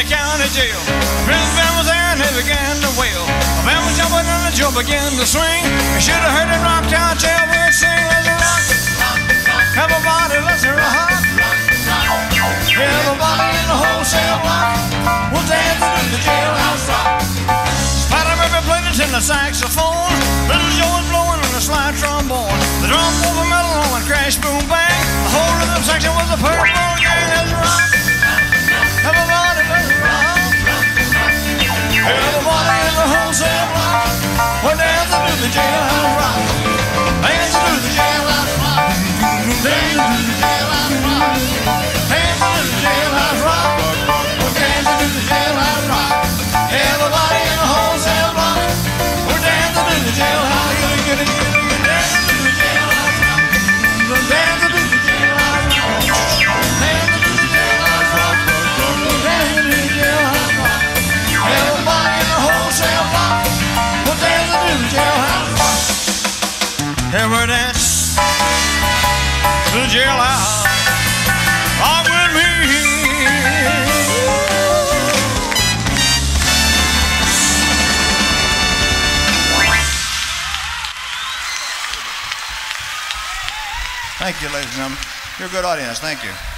the county jail. Prison band was there and they began to wail. The band was jumping and the joke began to swing. You should have heard it rock town jailbird sing. Let's rock, everybody, let's rock. Everybody in the wholesale block will dance to the jailhouse rock. Spider Murphy played it in the saxophone. Little Joe was blowing on the slide trombone. The drum was a metal on and crash, boom, bang. The whole rhythm section was a purple gang. Let's rock. Everybody, let's rock. Everybody in the wholesale block will dance to the jailhouse rock. Dance to the jailhouse rock. Dance to the jailhouse rock. Dance to the jailhouse rock. We're dancing to the jailhouse rock. Everybody in the wholesale block, we're dancing to the jailhouse. Get it, dancing to the jailhouse rock. Dancing to the jailhouse rock. Dancing to the jailhouse rock. Dancing to the jailhouse rock. Everybody in the wholesale block, we're dancing to the jailhouse rock. And we're dancing to the jailhouse. Rock with me. Thank you, ladies and gentlemen. You're a good audience. Thank you.